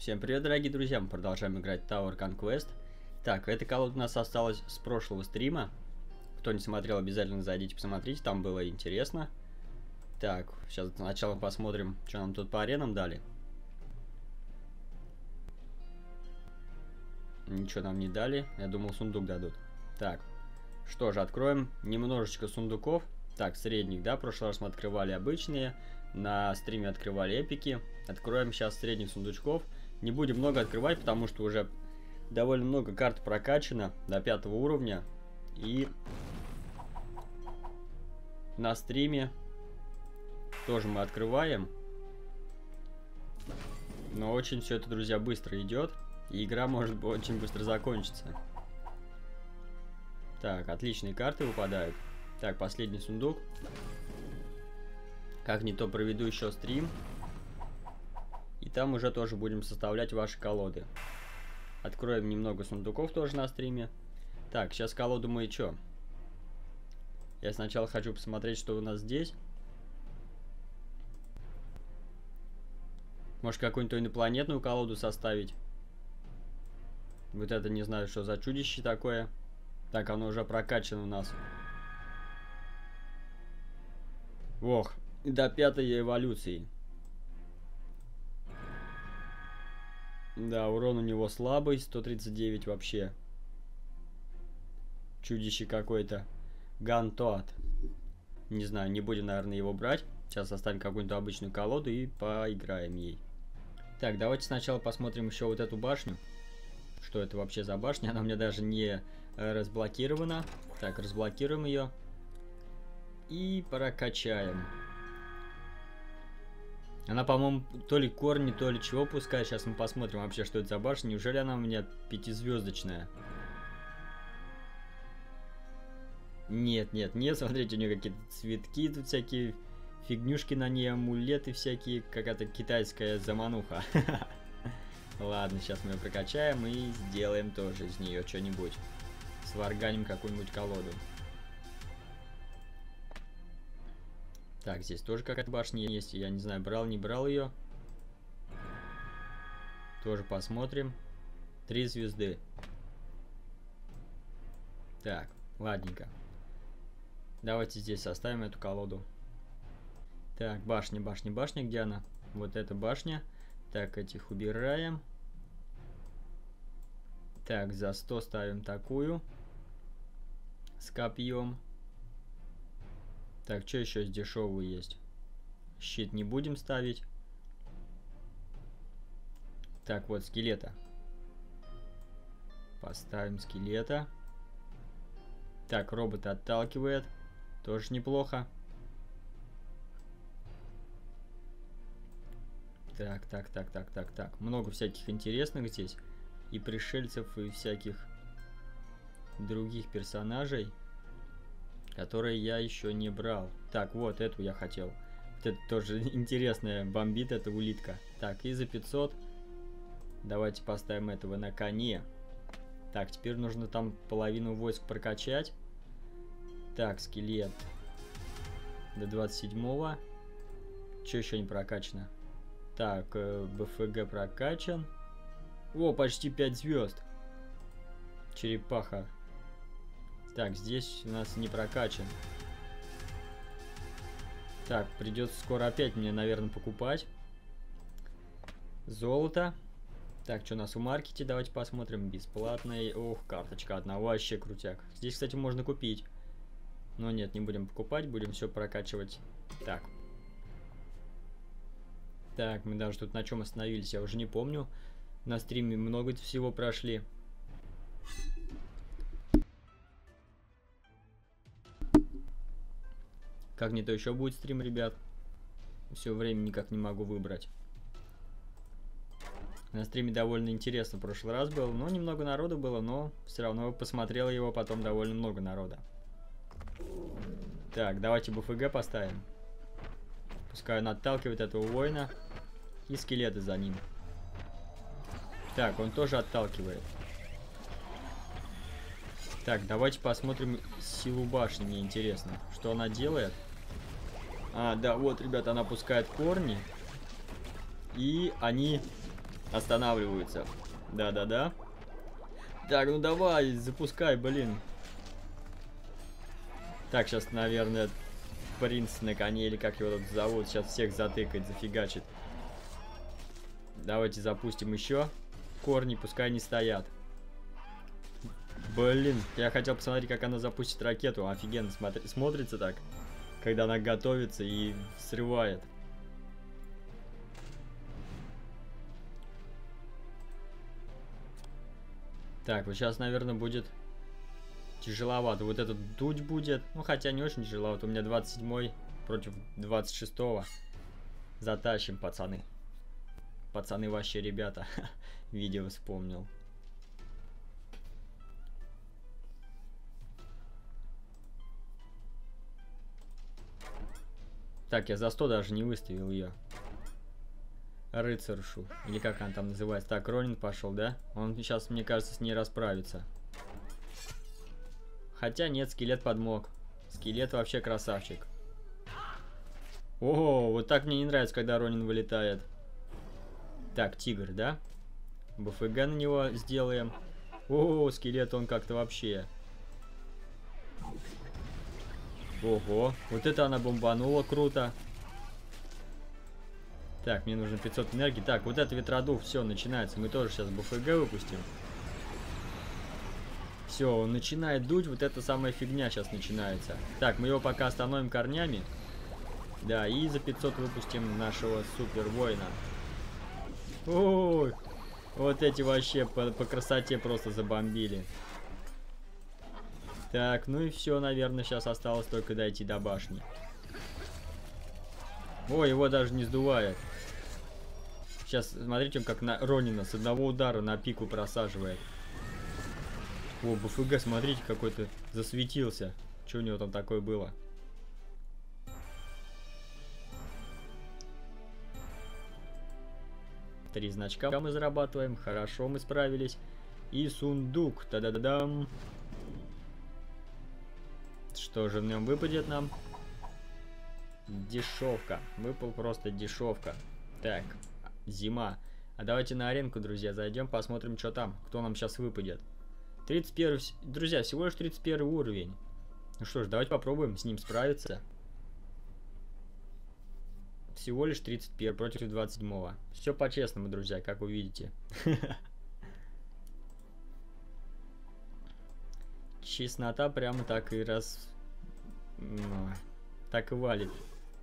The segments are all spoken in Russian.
Всем привет, дорогие друзья, мы продолжаем играть Tower Conquest. Так, эта колода у нас осталась с прошлого стрима. Кто не смотрел, обязательно зайдите, посмотрите, там было интересно. Так, сейчас сначала посмотрим, что нам тут по аренам дали. Ничего нам не дали, я думал, сундук дадут. Так, что же, откроем немножечко сундуков. Так, средних, да, в прошлый раз мы открывали обычные, на стриме открывали эпики. Откроем сейчас средних сундучков. Не будем много открывать, потому что уже довольно много карт прокачано до 5 уровня. И на стриме тоже мы открываем. Но очень все это, друзья, быстро идет. И игра может очень быстро закончиться. Так, отличные карты выпадают. Так, последний сундук. Как не то проведу еще стрим. И там уже тоже будем составлять ваши колоды. Откроем немного сундуков тоже на стриме. Так, сейчас колоду мы что? Я сначала хочу посмотреть, что у нас здесь. Может, какую-нибудь инопланетную колоду составить? Вот это не знаю, что за чудище такое. Так, оно уже прокачано у нас. Ох, до 5-й эволюции. Да, урон у него слабый, 139 вообще. Чудище какое-то. Гантоат. Не знаю, не будем, наверное, его брать. Сейчас оставим какую-нибудь обычную колоду и поиграем ей. Так, давайте сначала посмотрим еще вот эту башню. Что это вообще за башня? Она у меня даже не разблокирована. Так, разблокируем ее. И прокачаем. Она, по-моему, то ли корни, то ли чего пускай. Сейчас мы посмотрим вообще, что это за башня. Неужели она у меня 5-звездочная? Нет, нет, нет. Смотрите, у нее какие-то цветки тут всякие. Фигнюшки на ней, амулеты всякие. Какая-то китайская замануха. Ладно, сейчас мы ее прокачаем и сделаем тоже из нее что-нибудь. Сварганим какую-нибудь колоду. Так, здесь тоже какая-то башня есть. Я не знаю, брал, не брал ее. Тоже посмотрим. 3 звезды. Так, ладненько. Давайте здесь составим эту колоду. Так, башня, башня, башня. Где она? Вот эта башня. Так, этих убираем. Так, за 100 ставим такую. С копьем. Так, что еще из дешевого есть? Щит не будем ставить. Так, вот скелета. Поставим скелета. Так, робот отталкивает. Тоже неплохо. Так, так, так, так, так, так. Много всяких интересных здесь. И пришельцев, и всяких других персонажей, которые я еще не брал. Так, вот эту я хотел. Вот это тоже интересная, бомбит эта улитка. Так, и за 500 давайте поставим этого на коне. Так, теперь нужно там половину войск прокачать. Так, скелет до 27-го. Что еще не прокачано? Так, БФГ прокачан. О, почти 5 звезд. Черепаха. Так, здесь у нас не прокачан. Так, придется скоро опять мне, наверное, покупать. Золото. Так, что у нас в маркете? Давайте посмотрим. Бесплатная. Ох, карточка одна. Вообще крутяк. Здесь, кстати, можно купить. Но нет, не будем покупать. Будем все прокачивать. Так. Так, мы даже тут на чем остановились, я уже не помню. На стриме много всего прошли. Как не то еще будет стрим, ребят. Все время никак не могу выбрать. На стриме довольно интересно в прошлый раз было. Но немного народу было, но все равно посмотрел его потом довольно много народа. Так, давайте БФГ поставим. Пускай он отталкивает этого воина. И скелеты за ним. Так, он тоже отталкивает. Так, давайте посмотрим силу башни, мне интересно. Что она делает? А, да, вот, ребята, она пускает корни. И они останавливаются. Да-да-да. Так, ну давай, запускай, блин. Так, сейчас, наверное, принц на коне, или как его тут зовут, сейчас всех затыкает, зафигачит. Давайте запустим еще. Корни пускай не стоят. Блин, я хотел посмотреть, как она запустит ракету. Офигенно смотрится так, когда она готовится и срывает. Так, вот сейчас, наверное, будет тяжеловато. Вот этот дуть будет. Ну, хотя не очень тяжеловато. У меня 27-й против 26-го. Затащим, пацаны. Пацаны вообще ребята. Видео вспомнил. Так, я за 100 даже не выставил ее. Рыцаршу. Или как она там называется. Так, Ронин пошел, да? Он сейчас, мне кажется, с ней расправится. Хотя нет, скелет подмог. Скелет вообще красавчик. О, вот так мне не нравится, когда Ронин вылетает. Так, тигр, да? БФГ на него сделаем. О, скелет, он как-то вообще. Ого, вот это она бомбанула, круто. Так, мне нужно 500 энергии. Так, вот это ветродув, все, начинается. Мы тоже сейчас БФГ выпустим. Все, он начинает дуть, вот эта самая фигня сейчас начинается. Так, мы его пока остановим корнями. Да, и за 500 выпустим нашего супер воина. Ой, вот эти вообще по красоте просто забомбили. Так, ну и все, наверное, сейчас осталось только дойти до башни. Ой, его даже не сдувает. Сейчас, смотрите, как на Ронина с одного удара на пику просаживает. О, БФГ, смотрите, какой-то засветился. Что у него там такое было? Три значка мы зарабатываем. Хорошо, мы справились. И сундук. Та-да-да-дам. Что же в нем выпадет нам? Дешевка. Выпал просто дешевка. Так, зима. А давайте на аренку, друзья, зайдем, посмотрим, что там. Кто нам сейчас выпадет. 31... Друзья, всего лишь 31 уровень. Ну что ж, давайте попробуем с ним справиться. Всего лишь 31 против 27-го. Все по-честному, друзья, как вы видите. Чеснота прямо так и так и валит.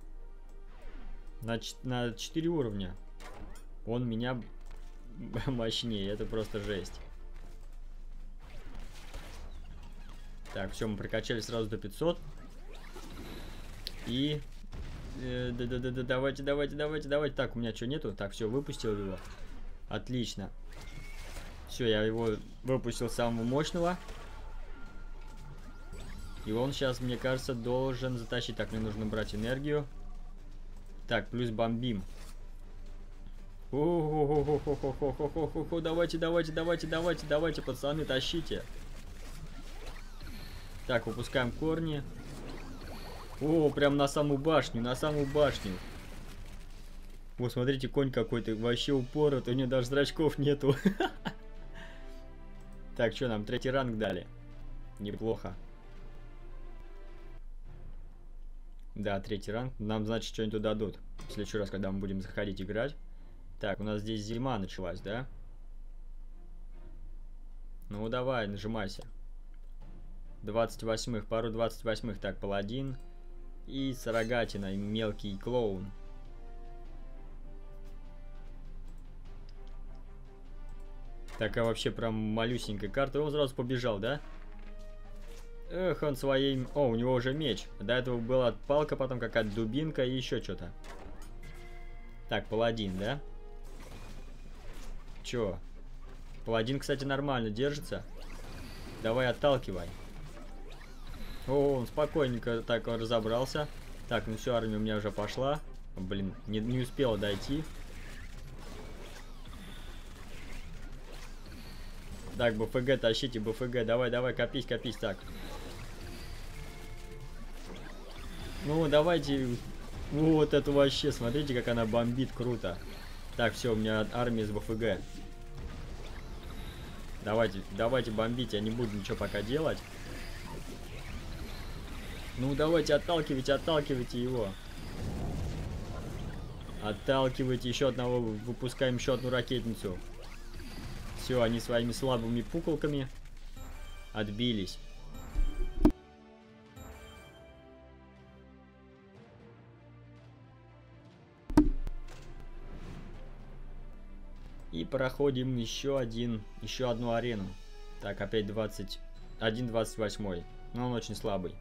На 4 уровня. Он меня мощнее. Это просто жесть. Так, все, мы прокачали сразу до 500. И... давайте. Так, у меня что, нету? Так, все, выпустил его. Отлично. Все, я его выпустил самого мощного. И он сейчас, мне кажется, должен затащить. Так, мне нужно брать энергию. Так, плюс бомбим. Давайте, пацаны, тащите. Так, выпускаем корни. О, прям на саму башню, О, смотрите, конь какой-то вообще упорот, у него даже зрачков нету. Так, что нам, 3-й ранг дали? Неплохо. Да, 3-й ранг. Нам, значит, что-нибудь дадут. В следующий раз, когда мы будем заходить играть. Так, у нас здесь зима началась, да? Ну, давай, нажимайся. 28-х, пару 28-х. Так, паладин. И с рогатиной мелкий клоун. Такая вообще прям малюсенькая карта. Он сразу побежал, да? Эх, он своей... О, у него уже меч. До этого была палка, потом какая-то дубинка и еще что-то. Так, паладин, да? Чё? Паладин, кстати, нормально держится. Давай, отталкивай. О, он спокойненько так разобрался. Так, ну все, армия у меня уже пошла. Блин, не успела дойти. Так, БФГ тащите, БФГ. Давай, копись. Так. Ну, давайте. Вот это вообще, смотрите, как она бомбит, круто. Так, все, у меня армия из БФГ. Давайте бомбить, я не буду ничего пока делать. Ну, давайте, отталкивайте его. Отталкивайте еще одного, выпускаем еще одну ракетницу. Все, они своими слабыми пуколками отбились. И проходим еще одну арену. Так, опять 21-28. Но он очень слабый.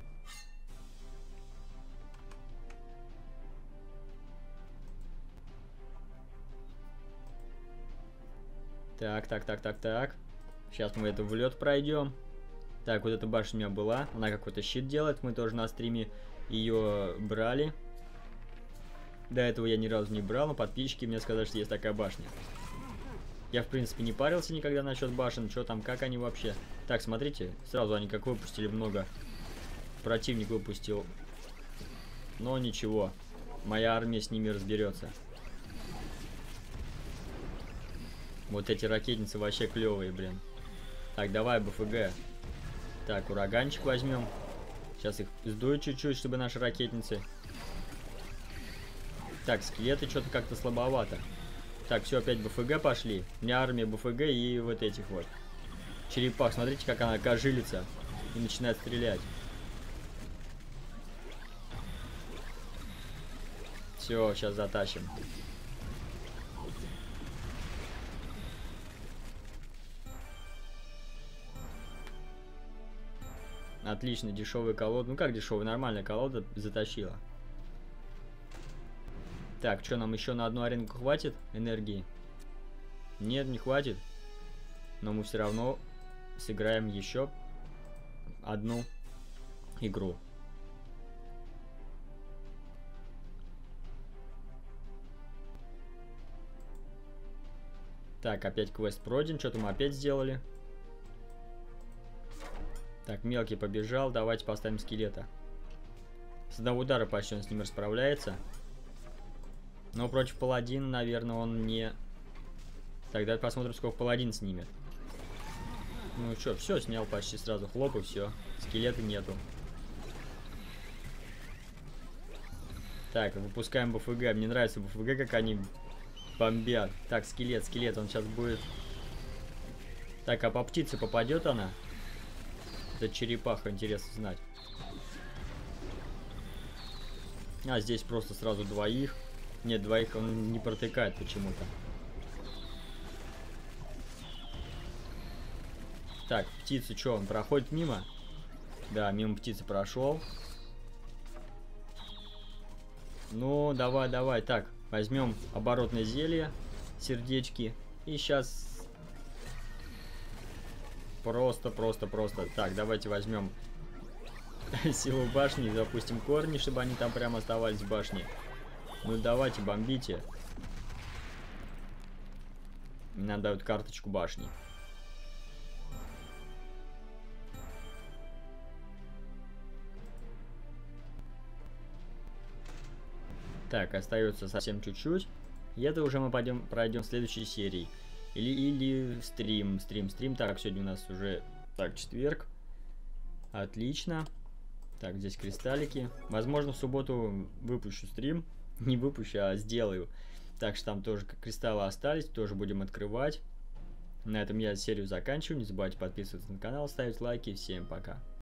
Так. Сейчас мы это в лед пройдем. Так, вот эта башня у меня была. Она какой-то щит делает. Мы тоже на стриме ее брали. До этого я ни разу не брал, но подписчики мне сказали, что есть такая башня. Я, в принципе, не парился никогда насчет башен. Что там, как они вообще. Так, смотрите. Сразу они как выпустили много. Противник выпустил. Но ничего. Моя армия с ними разберется. Вот эти ракетницы вообще клевые, блин. Так, давай БФГ. Так, ураганчик возьмем. Сейчас их сдую чуть-чуть, чтобы наши ракетницы. Так, скелеты что-то как-то слабовато. Так, все, опять БФГ пошли. У меня армия БФГ и вот этих вот. Черепах, смотрите, как она кожилится. И начинает стрелять. Все, сейчас затащим. Отлично, дешевая колода. Ну как дешевая, нормальная колода затащила. Так, что нам еще на одну аренку хватит энергии? Нет, не хватит. Но мы все равно сыграем еще одну игру. Так, опять квест пройден. Что-то мы опять сделали. Так, мелкий побежал. Давайте поставим скелета. С одного удара почти он с ним расправляется. Но против паладина, наверное, он не... Так, давайте посмотрим, сколько паладин снимет. Ну что, все, снял почти сразу. Хлоп и все. Скелета нету. Так, выпускаем БФГ. Мне нравится БФГ, как они бомбят. Так, скелет, он сейчас будет... Так, а по птице попадет она? Это черепаха, интересно знать. А, здесь просто сразу двоих. Нет, двоих он не протыкает почему-то. Так, птицу что, он проходит мимо? Да, мимо птицы прошел. Ну, давай. Так, возьмем оборотное зелье, сердечки. И сейчас... Просто. Так, давайте возьмем силу башни и запустим корни, чтобы они там прямо оставались в башне. Ну, давайте, бомбите. Нам дают карточку башни. Так, остается совсем чуть-чуть. И это уже мы пройдем в следующей серии. Или стрим. Так, сегодня у нас уже... Так, четверг. Отлично. Так, здесь кристаллики. Возможно, в субботу выпущу стрим. Не выпущу, а сделаю. Так что там тоже кристаллы остались. Тоже будем открывать. На этом я серию заканчиваю. Не забывайте подписываться на канал, ставить лайки. Всем пока.